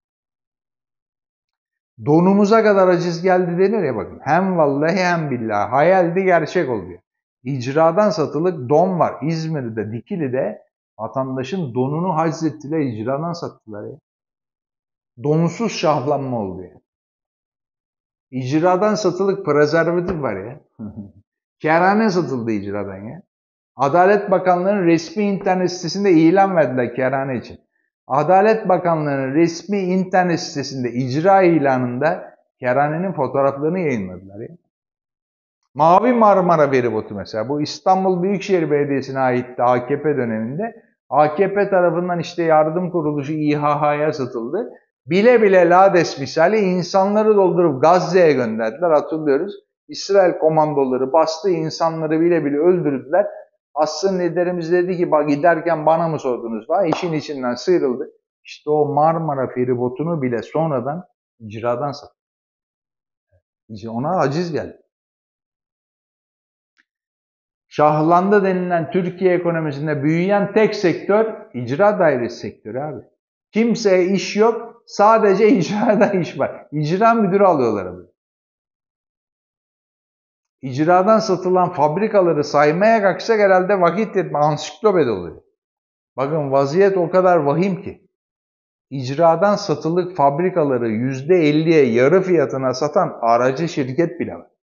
S2: Donumuza kadar aciz geldi denir ya bakın. Hem vallahi hem billahi hayaldi gerçek oluyor. İcradan satılık don var. İzmir'de, Dikili'de vatandaşın donunu haczettiler, icradan sattılar ya. Donsuz şahlanma oldu ya. İcradan satılık prezervatif var ya. Kerhane satıldı icradan ya. Adalet Bakanlığı'nın resmi internet sitesinde ilan verdiler kerhane için. Adalet Bakanlığı'nın resmi internet sitesinde icra ilanında kerhanenin fotoğraflarını yayınladılar ya. Mavi Marmara feribotu mesela bu İstanbul Büyükşehir Belediyesi'ne aitti A K P döneminde. A K P tarafından işte yardım kuruluşu İ H H'ya satıldı. Bile bile Lades misali insanları doldurup Gazze'ye gönderdiler hatırlıyoruz. İsrail komandoları bastı insanları bile bile öldürdüler. Aslında liderimiz dedi ki bak giderken bana mı sordunuz falan işin içinden sıyrıldı. İşte o Marmara feribotunu bile sonradan icradan sattı. İşte ona aciz geldi. Şahlandı denilen Türkiye ekonomisinde büyüyen tek sektör icra dairesi sektörü abi. Kimseye iş yok, sadece icrada iş var. İcra müdürü alıyorlar abi. İcradan satılan fabrikaları saymaya kalksak herhalde vakit yetmez, ansiklopedi oluyor. Bakın vaziyet o kadar vahim ki. İcradan satılık fabrikaları yüzde elliye yarı fiyatına satan aracı şirket bile var.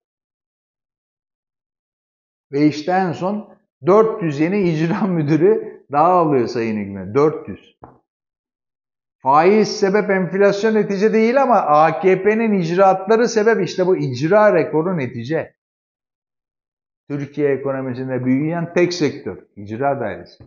S2: Ve işte en son dört yüz yeni icra müdürü daha alıyor Sayın Hükümet. dört yüz. Faiz sebep enflasyon netice değil ama A K P'nin icraatları sebep işte bu icra rekoru netice. Türkiye ekonomisinde büyüyen tek sektör icra dairesi.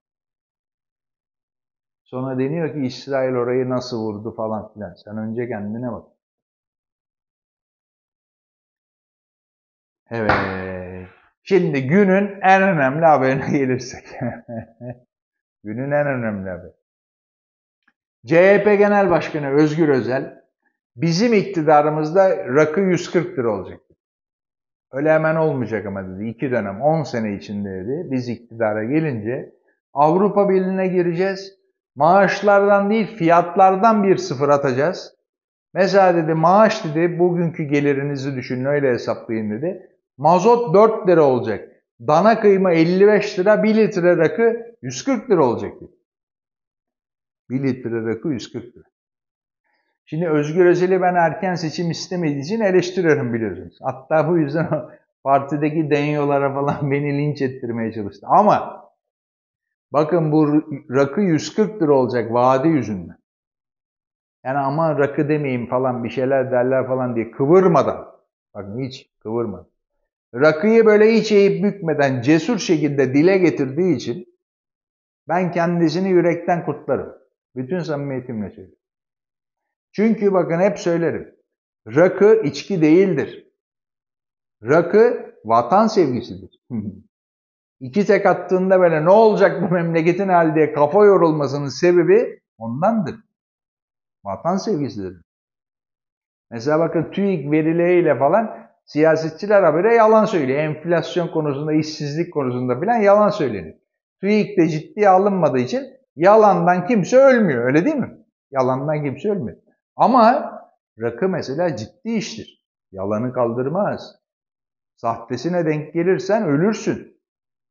S2: Sonra deniyor ki İsrail orayı nasıl vurdu falan filan. Sen önce kendine bak. Evet. Şimdi günün en önemli haberine gelirsek. Günün en önemli haberi. C H P Genel Başkanı Özgür Özel, bizim iktidarımızda rakı yüz kırk lira olacak. Öyle hemen olmayacak ama dedi. İki dönem, on sene içinde dedi. Biz iktidara gelince Avrupa Birliği'ne gireceğiz. Maaşlardan değil, fiyatlardan bir sıfır atacağız. Mesela dedi maaş dedi, bugünkü gelirinizi düşünün, öyle hesaplayın dedi. Mazot dört lira olacak. Dana kıyma elli beş lira, bir litre rakı yüz kırk lira olacak dedi. bir litre rakı yüz kırk lira. Şimdi Özgür Özel'i ben erken seçim istemediği için eleştiriyorum biliyorsunuz. Hatta bu yüzden partideki denyolara falan beni linç ettirmeye çalıştı. Ama bakın bu rakı yüz kırk lira olacak vade yüzünden. Yani ama rakı demeyeyim falan bir şeyler derler falan diye kıvırmadan. Bakın hiç kıvırmadan. Rakıyı böyle hiç eğip bükmeden cesur şekilde dile getirdiği için ben kendisini yürekten kutlarım. Bütün samimiyetimle söylüyorum. Çünkü bakın hep söylerim. Rakı içki değildir. Rakı vatan sevgisidir. İki tek attığında böyle ne olacak bu memleketin hali diye kafa yorulmasının sebebi ondandır. Vatan sevgisidir. Mesela bakın TÜİK verileriyle falan siyasetçiler habire yalan söylüyor. Enflasyon konusunda, işsizlik konusunda falan yalan söyleniyor. TÜİK de ciddiye alınmadığı için yalandan kimse ölmüyor. Öyle değil mi? Yalandan kimse ölmüyor. Ama rakı mesela ciddi iştir. Yalanı kaldırmaz. Sahtesine denk gelirsen ölürsün.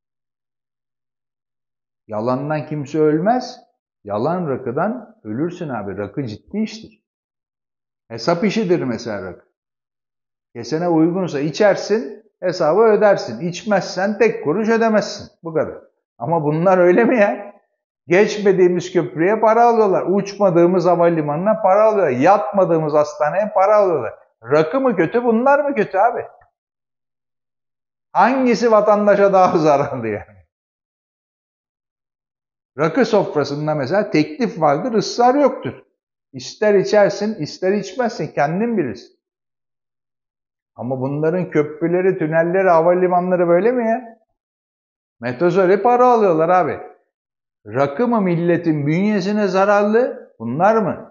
S2: Yalandan kimse ölmez. Yalan rakıdan ölürsün abi. Rakı ciddi iştir. Hesap işidir mesela rakı. Kesene uygunsa içersin, hesabı ödersin. İçmezsen tek kuruş ödemezsin. Bu kadar. Ama bunlar öyle mi ya? Geçmediğimiz köprüye para alıyorlar. Uçmadığımız havalimanına para alıyorlar. Yatmadığımız hastaneye para alıyorlar. Rakı mı kötü, bunlar mı kötü abi? Hangisi vatandaşa daha zararlı yani? Rakı sofrasında mesela teklif vardır, ısrar yoktur. İster içersin, ister içmezsin, kendin bilirsin. Ama bunların köprüleri, tünelleri, havalimanları böyle mi ya? Metozori para alıyorlar abi. Rakı mı milletin bünyesine zararlı, bunlar mı?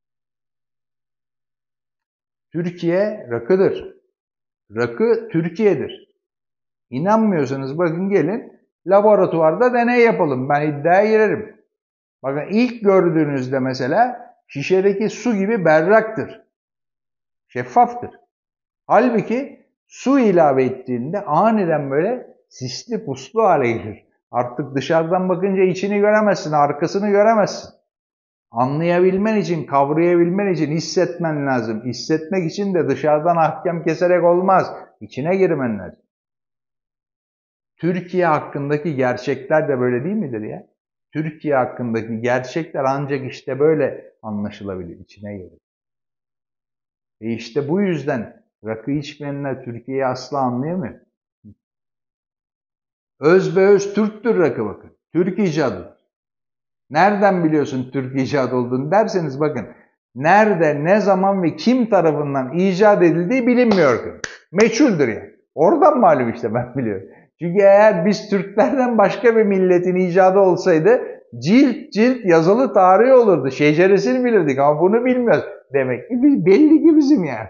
S2: Türkiye rakıdır. Rakı Türkiye'dir. İnanmıyorsanız bakın gelin laboratuvarda deney yapalım. Ben iddiaya girerim. Bakın ilk gördüğünüzde mesela şişedeki su gibi berraktır. Şeffaftır. Halbuki su ilave ettiğinde aniden böyle sisli puslu hale gelir. Artık dışarıdan bakınca içini göremezsin, arkasını göremezsin. Anlayabilmen için, kavrayabilmen için hissetmen lazım. Hissetmek için de dışarıdan ahkam keserek olmaz. İçine girmen lazım. Türkiye hakkındaki gerçekler de böyle değil midir ya? Türkiye hakkındaki gerçekler ancak işte böyle anlaşılabilir, içine gelir. E işte bu yüzden rakı içmeyenler Türkiye'yi asla anlayamıyor. Özbeöz Türktür rakı bakın. Türk icadıdır. Nereden biliyorsun Türk icadı olduğunu derseniz bakın. Nerede, ne zaman ve kim tarafından icat edildiği bilinmiyor. Meçhuldür yani. Oradan malum işte ben biliyorum. Çünkü eğer biz Türklerden başka bir milletin icadı olsaydı cilt cilt yazılı tarihi olurdu. Şeceresini bilirdik ama bunu bilmiyoruz. Demek ki biz, belli ki bizim yani.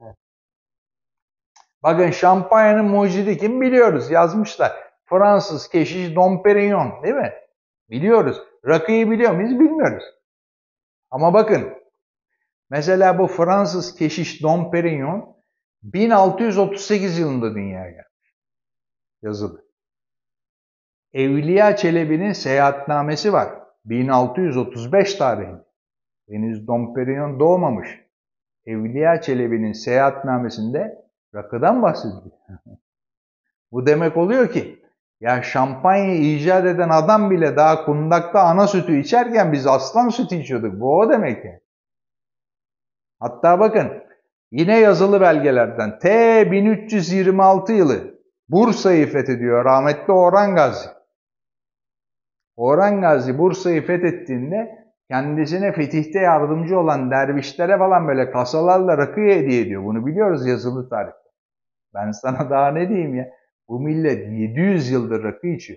S2: Bakın şampanyanın mucidi kim biliyoruz, yazmışlar. Fransız keşiş Dom Perignon değil mi? Biliyoruz. Rakıyı biliyor muyuz? Bilmiyoruz. Ama bakın mesela bu Fransız keşiş Dom Perignon bin altı yüz otuz sekiz yılında dünyaya gelmiş. Yazılı. Evliya Çelebi'nin seyahatnamesi var. bin altı yüz otuz beş tarihinde. Henüz Dom Perignon doğmamış. Evliya Çelebi'nin seyahatnamesinde rakıdan bahsediyor. Bu demek oluyor ki ya şampanyayı icat eden adam bile daha kundakta ana sütü içerken biz aslan sütü içiyorduk. Bu o demek yani. Hatta bakın yine yazılı belgelerden T bin üç yüz yirmi altı yılı Bursa'yı fethediyor rahmetli Orhan Gazi. Orhan Gazi Bursa'yı fethettiğinde kendisine fetihte yardımcı olan dervişlere falan böyle kasalarla rakı hediye ediyor. Bunu biliyoruz yazılı tarihte. Ben sana daha ne diyeyim ya. Bu millet yedi yüz yıldır rakı içiyor.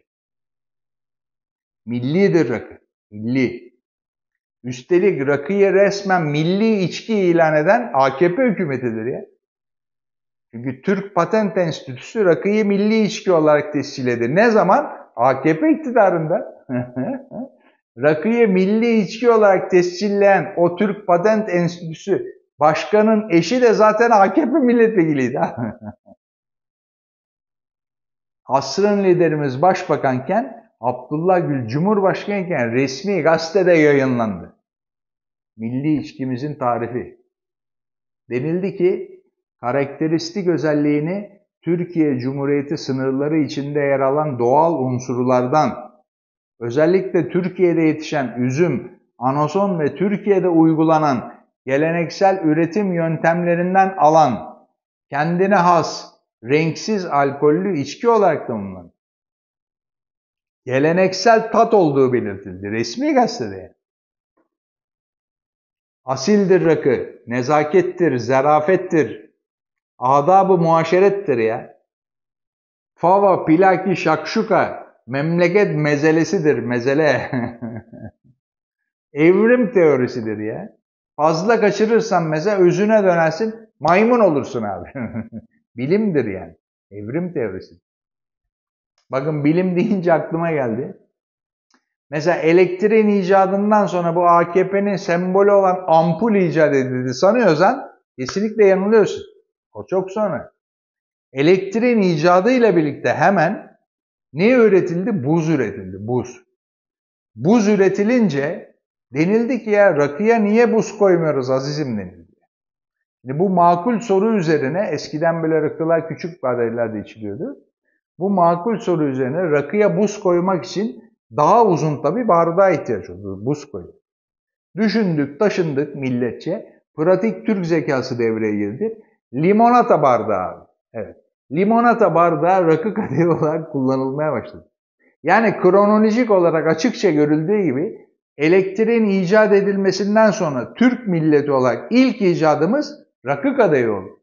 S2: Millidir rakı. Milli. Üstelik rakıyı resmen milli içki ilan eden A K P hükümetidir ya. Çünkü Türk Patent Enstitüsü rakıyı milli içki olarak tescilledi. Ne zaman? A K P iktidarında. Rakıyı milli içki olarak tescilleyen o Türk Patent Enstitüsü başkanın eşi de zaten A K P milletvekiliydi. Asrın liderimiz başbakanken, Abdullah Gül Cumhurbaşkanıyken resmi gazetede yayınlandı. Milli içkimizin tarifi. Denildi ki, karakteristik özelliğini Türkiye Cumhuriyeti sınırları içinde yer alan doğal unsurlardan, özellikle Türkiye'de yetişen üzüm, anason ve Türkiye'de uygulanan geleneksel üretim yöntemlerinden alan, kendine has, renksiz alkollü içki olarak tanımlanır. Geleneksel tat olduğu belirtildi. Resmi gazetede. Asildir rakı, nezakettir, zarafettir, adab-ı muaşerettir ya. Fava, pilaki, şakşuka, memleket mezelesidir, mezele. Evrim teorisidir ya. Fazla kaçırırsan mesela özüne dönersin, maymun olursun abi. Bilimdir yani. Evrim teorisi. Bakın bilim deyince aklıma geldi. Mesela elektriğin icadından sonra bu A K P'nin sembolü olan ampul icat edildi sanıyorsan kesinlikle yanılıyorsun. O çok sonra. Elektriğin icadıyla birlikte hemen ne üretildi? Buz üretildi. Buz. Buz üretilince denildi ki ya rakıya niye buz koymuyoruz azizim denildi. Şimdi bu makul soru üzerine eskiden böyle rakılar küçük bardaklarda içiliyordu. Bu makul soru üzerine rakıya buz koymak için daha uzun tabii bardağa ihtiyaç oldu. Buz koyuyor. Düşündük, taşındık milletçe. Pratik Türk zekası devreye girdi. Limonata bardağı. Evet. Limonata bardağı rakı kadehi olarak kullanılmaya başladı. Yani kronolojik olarak açıkça görüldüğü gibi elektriğin icat edilmesinden sonra Türk milleti olarak ilk icadımız rakı kadehi oldu.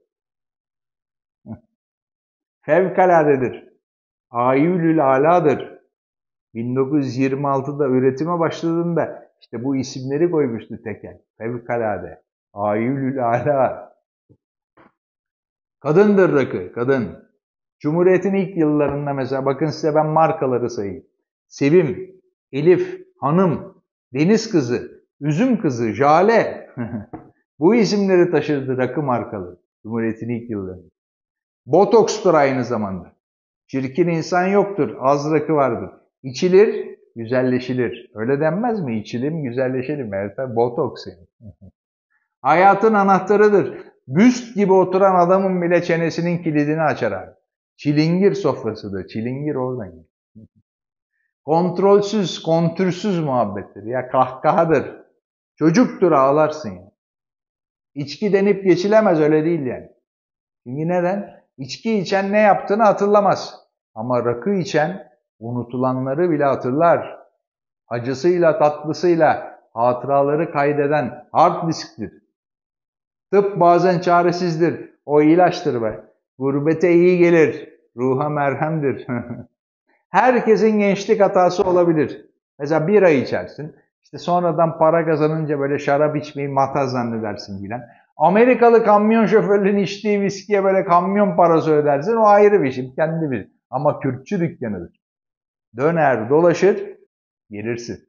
S2: Fevkaladedir. Ayülül aladır. bin dokuz yüz yirmi altıda üretime başladığında işte bu isimleri koymuştu tekel. Fevkalade. Ayülül ala. Kadındır rakı, kadın. Cumhuriyetin ilk yıllarında mesela bakın size ben markaları sayayım. Sevim, Elif, Hanım, Deniz Kızı, Üzüm Kızı, Jale. Bu isimleri taşırdı rakı markaları Cumhuriyetin ilk yıllarında. Botoks'tur aynı zamanda. Çirkin insan yoktur, az rakı vardır. İçilir, güzelleşilir. Öyle denmez mi? İçilim, güzelleşelim. Evet, botoks yani. Hayatın anahtarıdır. Büst gibi oturan adamın bile çenesinin kilidini açar abi. Çilingir sofrasıdır. Çilingir oradan. Kontrolsüz, kontürsüz muhabbettir. Ya kahkahadır. Çocuktur, ağlarsın ya. İçki denip geçilemez, öyle değil yani. Çünkü neden? İçki içen ne yaptığını hatırlamaz. Ama rakı içen unutulanları bile hatırlar. Acısıyla tatlısıyla hatıraları kaydeden hard disktir. Tıp bazen çaresizdir. O ilaçtır be. Gurbete iyi gelir. Ruha merhemdir. Herkesin gençlik hatası olabilir. Mesela bira içersin. İşte sonradan para kazanınca böyle şarap içmeyi mata zannedersin filan. Amerikalı kamyon şoförünün içtiği viskiye böyle kamyon parası ödersin. O ayrı bir şey. Kendi bir. Ama Kürtçü dükkanıdır. Döner dolaşır gelirsin.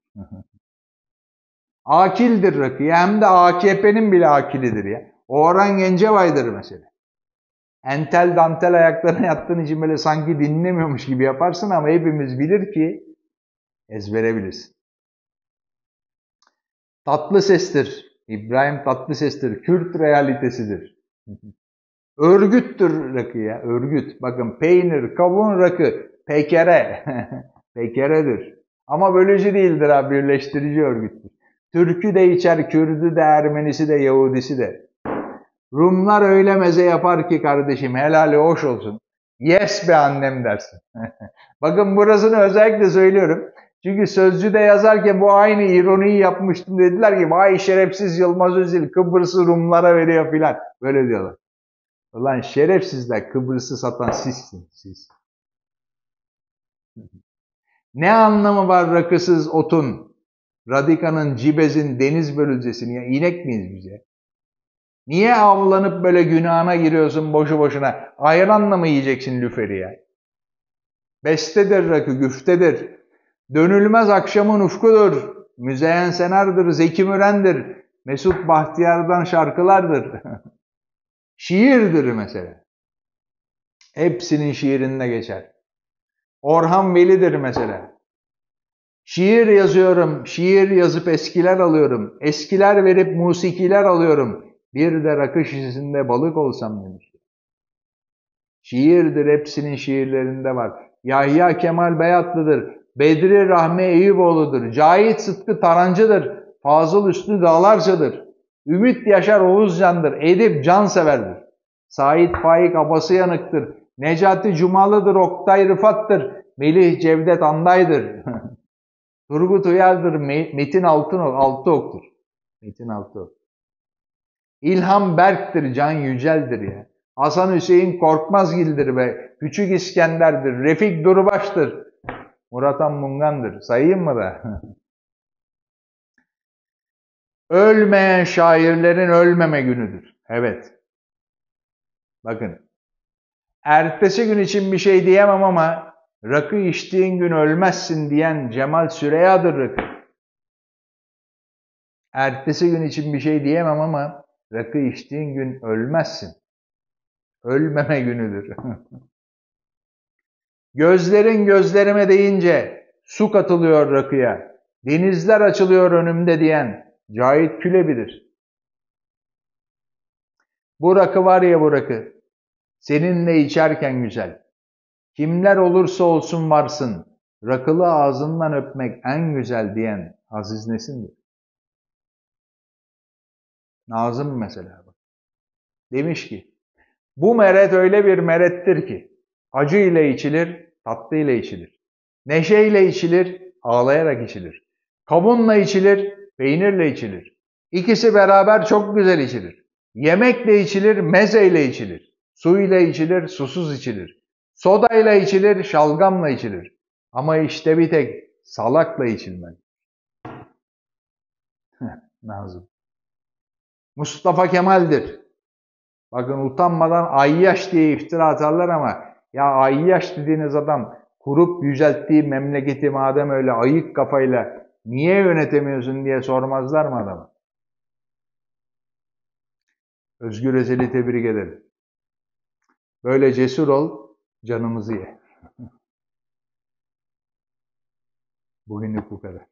S2: Akildir rakı. Hem de A K P'nin bile akilidir ya. Orhan Gencebay'dır mesela. Entel dantel ayaklarına yattığın için böyle sanki dinlemiyormuş gibi yaparsın ama hepimiz bilir ki ezbere bilirsin. Tatlı sestir. İbrahim Tatlıses'tir. Kürt realitesidir. Örgüttür rakı ya. Örgüt. Bakın peynir, kavun, rakı. Pekere. Pekeredir. Ama bölücü değildir abi. Birleştirici örgüttür. Türk'ü de içer, Kürd'ü de, Ermenisi de, Yahudisi de. Rumlar öyle meze yapar ki kardeşim helali hoş olsun. Yes be annem dersin. Bakın burasını özellikle söylüyorum. Çünkü Sözcü'de yazarken bu aynı ironiyi yapmıştım. Dediler ki vay şerefsiz Yılmaz Özil Kıbrıs'ı Rumlara veriyor filan. Böyle diyorlar. Ulan şerefsizler, Kıbrıs'ı satan sizsin siz. Ne anlamı var rakısız otun, radikanın, cibezin, deniz börülcesini ya? İnek miyiz biz ya? Niye avlanıp böyle günahına giriyorsun boşu boşuna? Ayranla mı yiyeceksin lüferi ya? Bestedir rakı, güftedir. Dönülmez akşamın ufkudur. Müzeyyen Senar'dır, Zeki Müren'dir. Mesut Bahtiyar'dan şarkılardır. Şiirdir mesela. Hepsinin şiirinde geçer. Orhan Veli'dir mesela. Şiir yazıyorum, şiir yazıp eskiler alıyorum. Eskiler verip musikiler alıyorum. Bir de rakı şişesinde balık olsam demiş. Şiirdir, hepsinin şiirlerinde var. Yahya Kemal Beyatlı'dır. Bedri Rahmi Eyüboğlu'dur. Cahit Sıtkı Tarancı'dır. Fazıl Üstü Dağlarca'dır. Ümit Yaşar Oğuzcan'dır. Edip Cansever'dir. Sait Faik Abasıyanık'tır. Necati Cumalı'dır. Oktay Rıfat'tır. Melih Cevdet Anday'dır. Turgut Uyar'dır. Metin Altınok, Altıok'tur. Metin Altıok. İlham Berk'tir. Can Yücel'dir ya. Hasan Hüseyin Korkmazgil'dir ve Küçük İskender'dir. Refik Durbaş'tır. Murat Han Mungan'dır. Sayayım mı da? Ölmeyen şairlerin ölmeme günüdür. Evet. Bakın. Ertesi gün için bir şey diyemem ama rakı içtiğin gün ölmezsin diyen Cemal Süreya'dır rakı. Ertesi gün için bir şey diyemem ama rakı içtiğin gün ölmezsin. Ölmeme günüdür. Gözlerin gözlerime değince su katılıyor rakıya. Denizler açılıyor önümde diyen Cahit Külebi'dir. Bu rakı var ya bu rakı. Seninle içerken güzel. Kimler olursa olsun varsın. Rakılı ağzından öpmek en güzel diyen Aziz Nesin'dir. Nazım mesela. Demiş ki, bu meret öyle bir merettir ki, acı ile içilir, tatlı ile içilir. Neşe ile içilir, ağlayarak içilir. Kavunla içilir, peynirle içilir. İkisi beraber çok güzel içilir. Yemekle içilir, mezeyle içilir. Suyla içilir, susuz içilir. Sodayla içilir, şalgamla içilir. Ama işte bir tek salakla içilmez. Nazım. Mustafa Kemal'dir. Bakın utanmadan Ayyaş diye iftira atarlar ama ya Ayyaş dediğiniz adam kurup yücelttiği memleketi madem öyle ayık kafayla niye yönetemiyorsun diye sormazlar mı adama? Özgür Özel'i tebrik ederim. Böyle cesur ol, canımızı ye. Bugünlük bu kadar.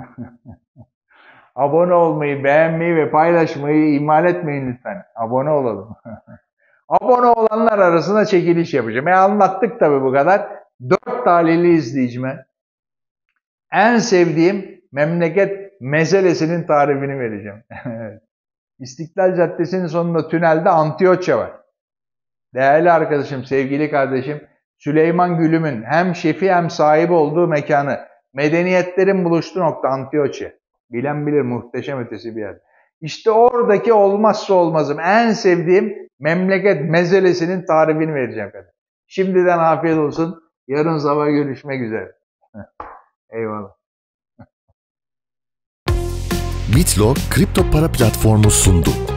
S2: Abone olmayı, beğenmeyi ve paylaşmayı ihmal etmeyin lütfen. Abone olalım. Abone olanlar arasında çekiliş yapacağım. E anlattık tabii bu kadar. Dört talihli izleyicime en sevdiğim memleket mezelesinin tarifini vereceğim. İstiklal Caddesi'nin sonunda tünelde Antioçya var. Değerli arkadaşım, sevgili kardeşim Süleyman Gülüm'ün hem şefi hem sahibi olduğu mekanı, medeniyetlerin buluştuğu nokta Antioçya. Bilen bilir, muhteşem ötesi bir yer. İşte oradaki olmazsa olmazım, en sevdiğim memleket mezelesinin tarifini vereceğim. Şimdiden afiyet olsun. Yarın sabah görüşmek üzere. Eyvallah.
S1: Bitlo kripto para platformu sundu.